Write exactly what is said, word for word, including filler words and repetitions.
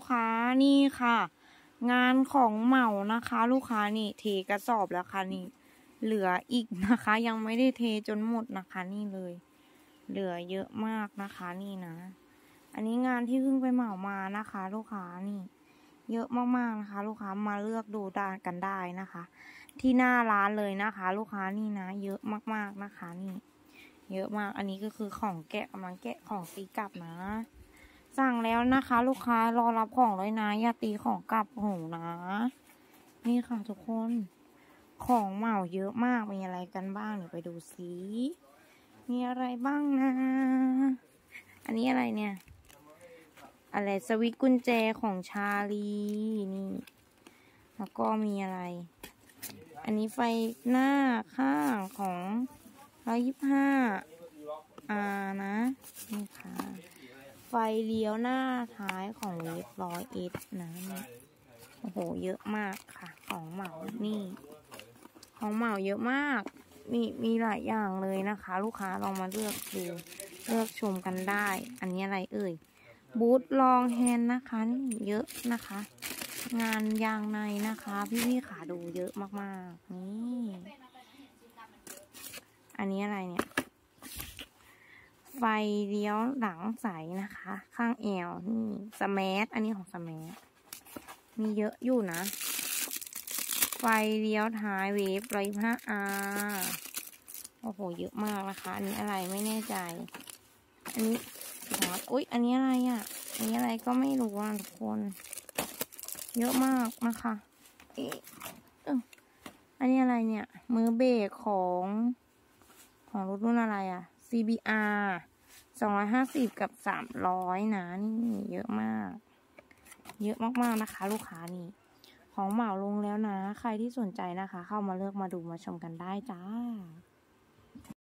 กค้านี่ค่ะ งานของเหมานะคะ ลูกค้านี่เทกระสอบแล้วค่ะนี่เหลืออีกนะคะ ยังไม่ได้เทจนหมดนะคะนี่เลย เหลือเยอะมากนะคะนี่นะ อันนี้งานที่เพิ่งไปเหมามานะคะ ลูกค้านี่เยอะมากๆนะคะ ลูกค้ามาเลือกดูได้กันได้นะคะ ที่หน้าร้านเลยนะคะ ลูกค้านี่นะเยอะมากๆนะคะนี่เยอะมากอันนี้ก็คือของแกะกำลังแกะของตีกลับนะสั่งแล้วนะคะ ลูกค้ารอรับของเลยนะอย่าตีของกลับโหนะนี่ค่ะทุกคนของเหมาเยอะมากมีอะไรกันบ้างเดี๋ยวไปดูซิมีอะไรบ้างนะอันนี้อะไรเนี่ยอะไรสวิตช์กุญแจของชาลีนี่แล้วก็มีอะไรอันนี้ไฟหน้าข้างของร้อยยี่สิบห้าอานะนี่ค่ะไฟเลี้ยวหน้าท้ายของเรียบร้อยเอสนะโอ้โหเยอะมากค่ะของเหมานี่ของเหมาเยอะมากมีมีหลายอย่างเลยนะคะ ลูกค้าลองมาเลือกดูเลือกชมกันได้อันนี้อะไรเอ่ยบูทลองแฮนด์นะคะนี่เยอะนะคะงานยางในนะคะพี่ๆขาดูเยอะมากๆนี่อันนี้อะไรเนี่ยไฟเลี้ยวหลังใสนะคะข้างแอวนี่สแมาร์ทอันนี้ของสแมาร์ทมีเยอะอยู่นะไฟเลี้ยวท้ายเวฟร้อยยี่สิบห้าอาร์โอ้โหเยอะมากนะคะอันนี้อะไรไม่แน่ใจอันนี้อุ๊ยอันนี้อะไรอ่ะอันนี้อะไรก็ไม่รู้อ่ะทุกคนเยอะมากนะคะเอออันนี้อะไรเนี่ยมือเบรกของของรถรุ่นอะไรอ่ะ ซี บี อาร์ สองร้อยห้าสิบกับสามร้อยนะนี่เยอะมากเยอะมากๆนะคะลูกค้านี่ของเหมาลงแล้วนะใครที่สนใจนะคะเข้ามาเลือกมาดูมาชมกันได้จ้า